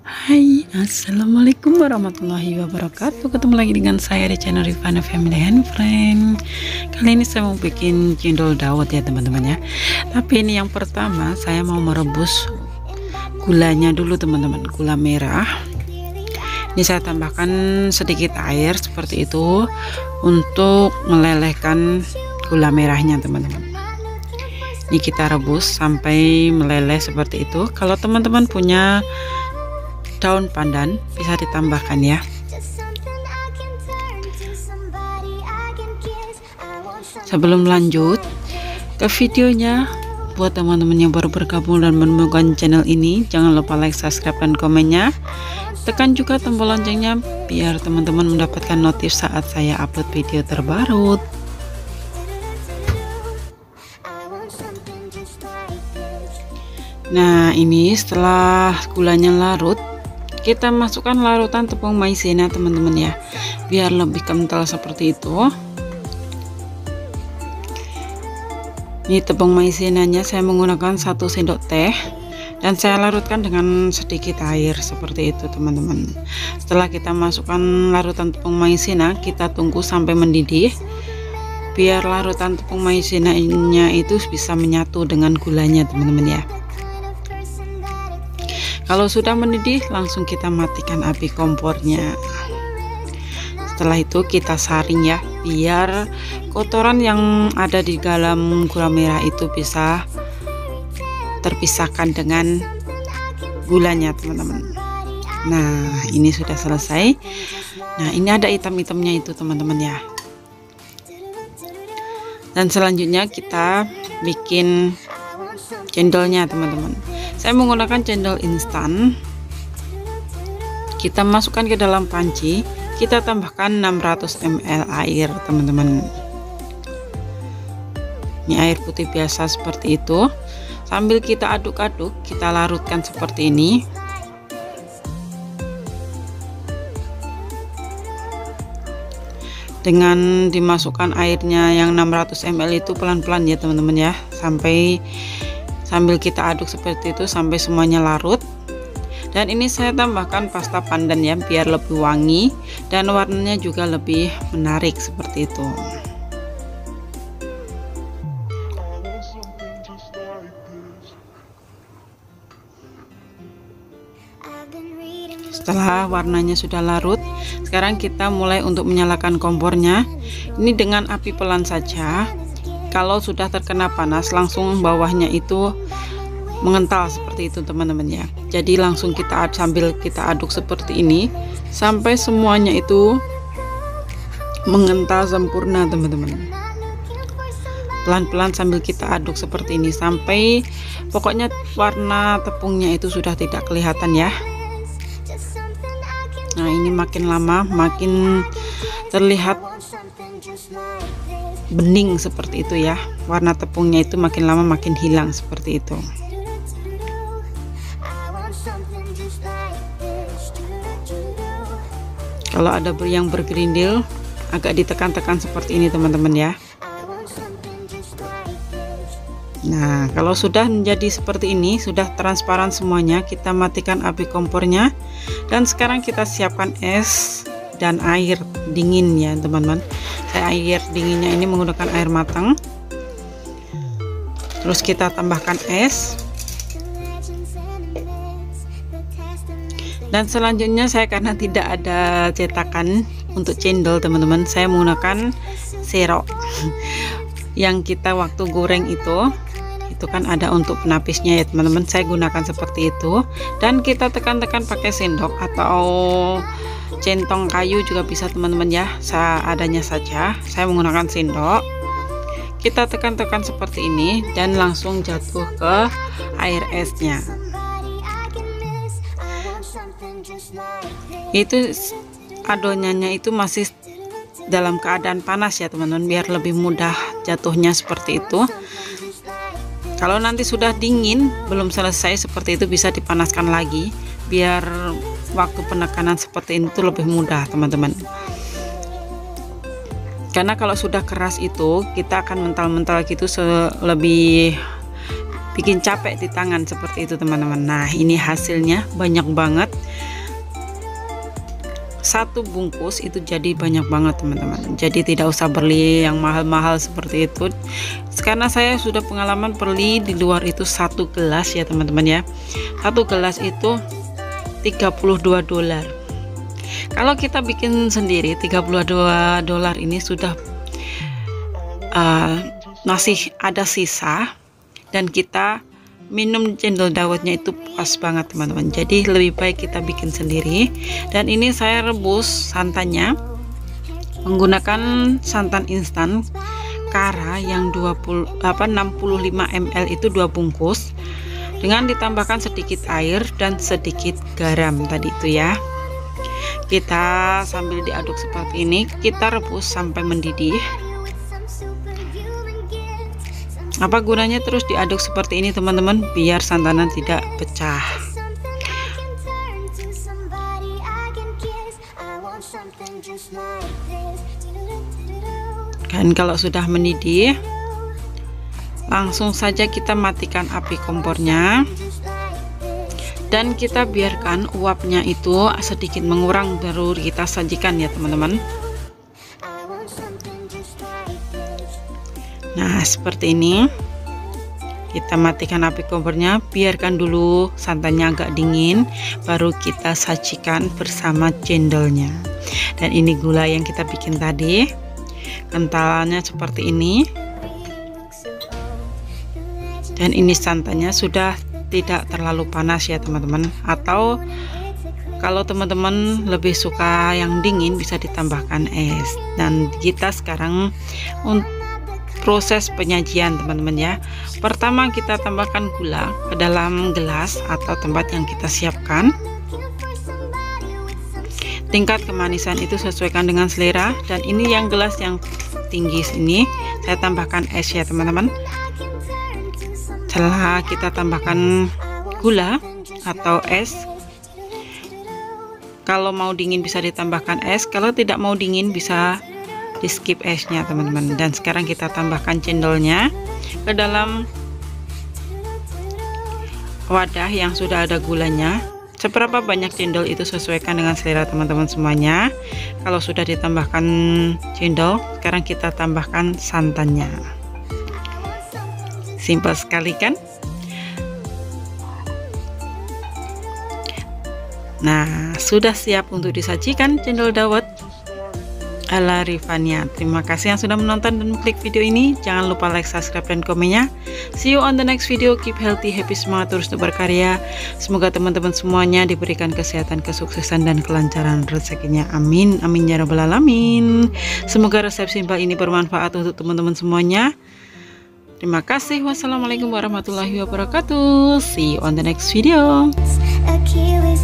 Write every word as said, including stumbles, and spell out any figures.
Hai, assalamualaikum warahmatullahi wabarakatuh. Ketemu lagi dengan saya di channel Rifana Family and Friend. Kali ini saya mau bikin cendol dawet ya teman-teman ya. Tapi ini yang pertama saya mau merebus gulanya dulu teman-teman, gula merah. Ini saya tambahkan sedikit air seperti itu untuk melelehkan gula merahnya teman-teman. Ini kita rebus sampai meleleh seperti itu. Kalau teman-teman punya daun pandan bisa ditambahkan ya. Sebelum lanjut ke videonya, buat teman-teman yang baru bergabung dan menemukan channel ini, jangan lupa like, subscribe, dan komennya. Tekan juga tombol loncengnya biar teman-teman mendapatkan notif saat saya upload video terbaru. Nah, ini setelah gulanya larut, kita masukkan larutan tepung maizena teman-teman ya, biar lebih kental seperti itu. Ini tepung maizenanya saya menggunakan satu sendok teh dan saya larutkan dengan sedikit air seperti itu teman-teman. Setelah kita masukkan larutan tepung maizena, kita tunggu sampai mendidih biar larutan tepung maizenanya itu bisa menyatu dengan gulanya teman-teman ya. Kalau sudah mendidih, langsung kita matikan api kompornya. Setelah itu kita saring ya, biar kotoran yang ada di dalam gula merah itu bisa terpisahkan dengan gulanya teman-teman. Nah, ini sudah selesai. Nah, ini ada hitam-hitamnya itu teman-teman ya. Dan selanjutnya kita bikin cendolnya teman-teman. Saya menggunakan cendol instan. Kita masukkan ke dalam panci, kita tambahkan enam ratus mililiter air teman-teman. Ini air putih biasa seperti itu. Sambil kita aduk-aduk, kita larutkan seperti ini. Dengan dimasukkan airnya yang enam ratus mililiter itu pelan-pelan ya teman-teman ya, sampai sambil kita aduk seperti itu sampai semuanya larut. Dan ini saya tambahkan pasta pandan ya, biar lebih wangi dan warnanya juga lebih menarik seperti itu. Setelah warnanya sudah larut, sekarang kita mulai untuk menyalakan kompornya. Ini dengan api pelan saja. Kalau sudah terkena panas, langsung bawahnya itu mengental seperti itu teman-teman ya. Jadi langsung kita sambil kita aduk seperti ini sampai semuanya itu mengental sempurna teman-teman. Pelan-pelan sambil kita aduk seperti ini sampai pokoknya warna tepungnya itu sudah tidak kelihatan ya. Nah, ini makin lama makin terlihat bening seperti itu ya. Warna tepungnya itu makin lama makin hilang seperti itu. Kalau ada yang bergerindil, agak ditekan-tekan seperti ini teman-teman ya. Nah, kalau sudah menjadi seperti ini, sudah transparan semuanya, kita matikan api kompornya. Dan sekarang kita siapkan es dan air dingin ya teman-teman. Saya air dinginnya ini menggunakan air matang. Terus kita tambahkan es. Dan selanjutnya saya karena tidak ada cetakan untuk cendol teman-teman, saya menggunakan serok yang kita waktu goreng itu itu kan ada untuk penapisnya ya teman-teman. Saya gunakan seperti itu dan kita tekan-tekan pakai sendok atau centong kayu juga bisa teman-teman ya, seadanya saja. Saya menggunakan sendok. Kita tekan-tekan seperti ini dan langsung jatuh ke air esnya. Itu adonannya itu masih dalam keadaan panas ya teman-teman, biar lebih mudah jatuhnya seperti itu. Kalau nanti sudah dingin belum selesai seperti itu, bisa dipanaskan lagi biar waktu penekanan seperti ini tuh lebih mudah teman-teman. Karena kalau sudah keras itu kita akan mental-mental gitu lebih bikin capek di tangan seperti itu teman-teman. Nah ini hasilnya banyak banget, satu bungkus itu jadi banyak banget teman-teman. Jadi tidak usah beli yang mahal-mahal seperti itu, karena saya sudah pengalaman beli di luar itu satu gelas ya teman-teman ya. Satu gelas itu tiga puluh dua dolar. Kalau kita bikin sendiri tiga puluh dua dolar ini sudah uh, masih ada sisa, dan kita minum cendol dawetnya itu puas banget teman-teman. Jadi lebih baik kita bikin sendiri. Dan ini saya rebus santannya menggunakan santan instan Kara yang dua puluh apa enam puluh lima mililiter itu dua bungkus, dengan ditambahkan sedikit air dan sedikit garam tadi itu ya. Kita sambil diaduk seperti ini, kita rebus sampai mendidih. Apa gunanya terus diaduk seperti ini teman-teman? Biar santanan tidak pecah. Dan kalau sudah mendidih, langsung saja kita matikan api kompornya, dan kita biarkan uapnya itu sedikit mengurang, baru kita sajikan ya teman-teman. Nah seperti ini, kita matikan api kompornya, biarkan dulu santannya agak dingin, baru kita sajikan bersama cendolnya. Dan ini gula yang kita bikin tadi, kentalannya seperti ini. Dan ini santannya sudah tidak terlalu panas ya teman-teman, atau kalau teman-teman lebih suka yang dingin bisa ditambahkan es. Dan kita sekarang untuk proses penyajian teman-teman ya. Pertama kita tambahkan gula ke dalam gelas atau tempat yang kita siapkan. Tingkat kemanisan itu sesuaikan dengan selera, dan ini yang gelas yang tinggi sini saya tambahkan es ya teman-teman. Setelah kita tambahkan gula atau es, kalau mau dingin bisa ditambahkan es, kalau tidak mau dingin bisa di skip esnya teman-teman. Dan sekarang kita tambahkan cendolnya ke dalam wadah yang sudah ada gulanya. Seberapa banyak cendol itu sesuaikan dengan selera teman-teman semuanya. Kalau sudah ditambahkan cendol, sekarang kita tambahkan santannya. Simpel sekali kan? Nah sudah siap untuk disajikan cendol dawet ala Rifania. Terima kasih yang sudah menonton dan klik video ini. Jangan lupa like, subscribe, dan komennya. See you on the next video. Keep healthy, happy, semangat terus untuk berkarya. Semoga teman-teman semuanya diberikan kesehatan, kesuksesan, dan kelancaran rezekinya. Amin, amin ya rabbal alamin. Semoga resep simpel ini bermanfaat untuk teman-teman semuanya. Terima kasih. Wassalamualaikum warahmatullahi wabarakatuh. See you on the next video. Achilles